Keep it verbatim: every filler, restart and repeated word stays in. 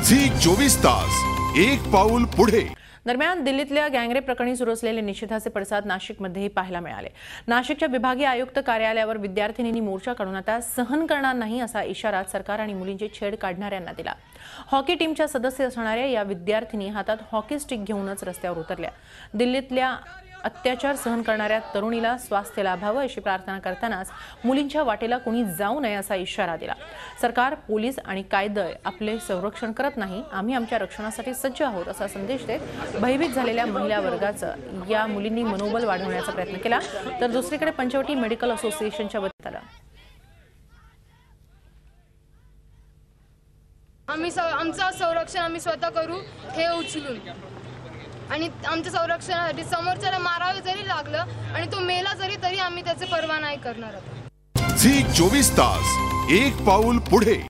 Zee चोवीस तास एक पाऊल पुढे। दरम्यान दिल्लीतल्या गँगरेप प्रकरणी सुरू असलेले निषेधाचे पडसाद नाशिकमध्येही पाहायला मिळाले। नाशिकच्या विभागीय आयुक्त कार्यालयावर विद्यार्थिनींनी मोर्चा काढून आता सहन करणार नाही असा इशारा सरकार आणि मुलींची छेड काढणाऱ्यांना दिला। हॉकी टीमच्या सदस्य असणाऱ्या या विद्यार्थिनी हातात हॉकी स्टिक घेऊनच रस्त्यावर उतरल्या। दिल्लीतल्या अत्याचार सहन करणाऱ्या तरुणीला स्वास्थ्य लाभावं अशी प्रार्थना करतानाच मुलींच्या वाटेला कोणी जाऊ नये असा इशारा दिला। सरकार, पोलीस आणि कायदा आपले संरक्षण करत नाही, आम्ही आमच्या रक्षणासाठी सज्ज आहोत असा संदेश देत भयभीत झालेल्या महिला वर्गाचं या मुलींनी मनोबल वाढवण्याचा प्रयत्न केला। तर दुसरीकडे पंचवटी मेडिकल असोसिएशनच्या वतीने आम्ही आमचं संरक्षण आम्ही स्वतः करू हे उचलून, आणि आमच्या संरक्षणासाठी समोरच्याला मारावे जरी लागलं आणि तो मेला जरी तरी आम्ही त्याचे पर्वा नाही करणार आहोत। झी चोवीस तास एक पाऊल पुढे।